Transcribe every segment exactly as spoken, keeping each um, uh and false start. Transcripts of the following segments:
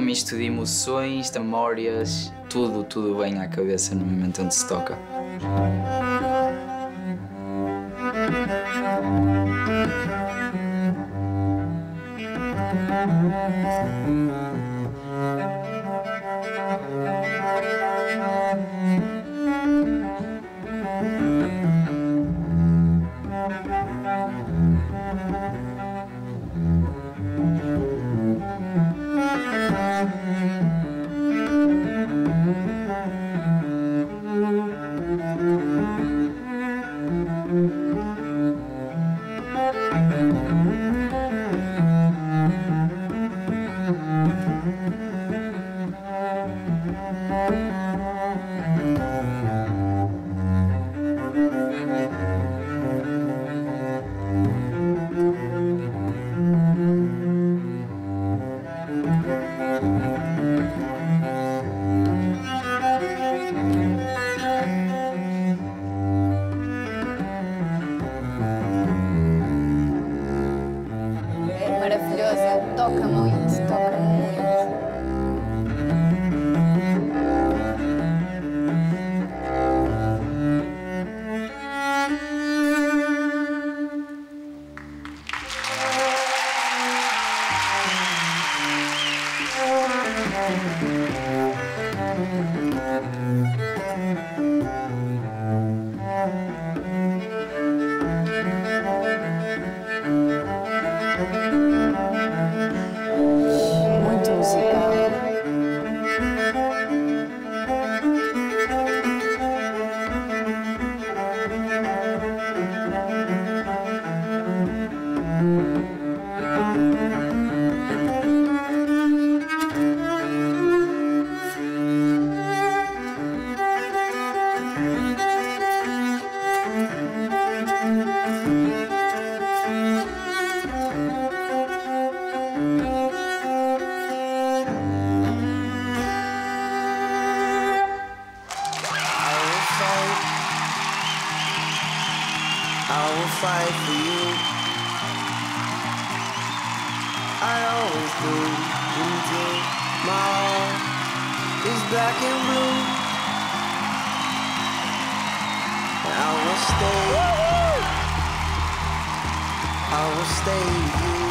misto de emoções, de memórias, tudo, tudo vem à cabeça no momento onde se toca. Toca muito, toca muito. I will fight for you. I always do until my heart is black and blue. I will stay. I will stay with you.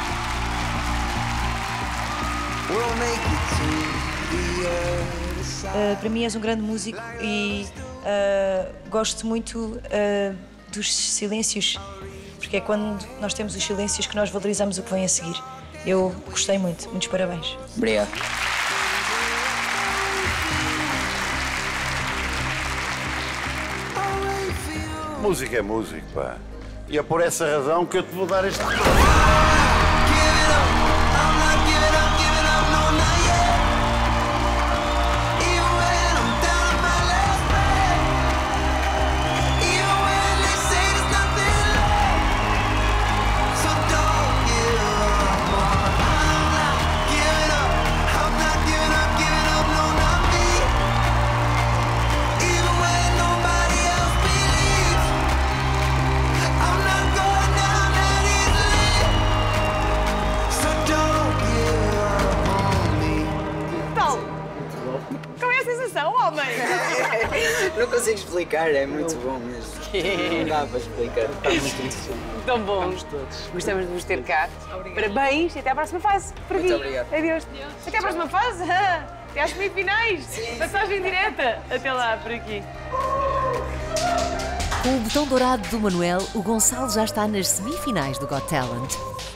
We'll make it to the other side. Uh, para mim és um grande músico e uh, gosto muito uh, dos silêncios, porque é quando nós temos os silêncios que nós valorizamos o que vem a seguir. Eu gostei muito. Muitos parabéns. Obrigado. Música é música, pá. E é por essa razão que eu te vou dar este... Não consigo explicar, é muito bom mesmo. Não dá para explicar, está muito interessante. Tão bom. Estamos todos. Gostamos de vos ter cá. Obrigada. Parabéns e até à próxima fase. Por aqui. Muito obrigado. Adeus. Adeus. Até à próxima fase. Até às semifinais. Sim. Passagem direta. Até lá, por aqui. Com o botão dourado do Manuel, o Gonçalo já está nas semifinais do Got Talent.